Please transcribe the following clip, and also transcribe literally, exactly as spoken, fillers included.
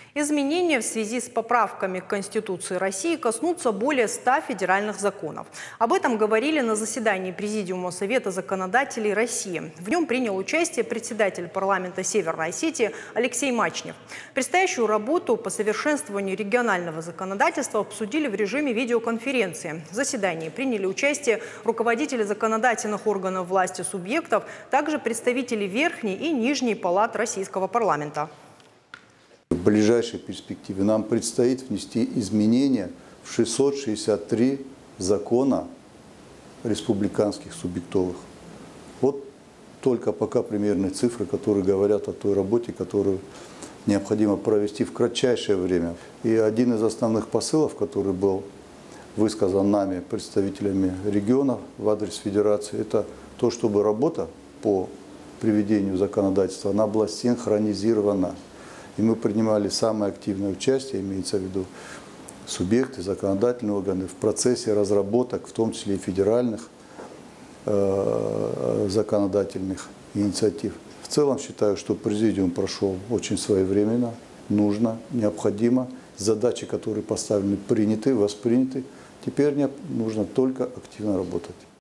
Изменения в связи с поправками к Конституции России коснутся более ста федеральных законов. Об этом говорили на заседании Президиума Совета законодателей России. В нем принял участие председатель парламента Северной Осетии Алексей Мачнев. Предстоящую работу по совершенствованию регионального законодательства обсудили в режиме видеоконференции. В заседании приняли участие руководители законодательных органов власти субъектов, также представители Верхней и Нижней палат российского парламента. В ближайшей перспективе нам предстоит внести изменения в шестьсот шестьдесят три закона республиканских субъектовых. Вот только пока примерные цифры, которые говорят о той работе, которую необходимо провести в кратчайшее время. И один из основных посылов, который был высказан нами, представителями регионов в адрес Федерации, это то, чтобы работа по приведению законодательства, она была синхронизирована. И мы принимали самое активное участие, имеется в виду субъекты, законодательные органы, в процессе разработок, в том числе и федеральных э, законодательных инициатив. В целом считаю, что президиум прошел очень своевременно, нужно, необходимо. Задачи, которые поставлены, приняты, восприняты. Теперь нужно только активно работать.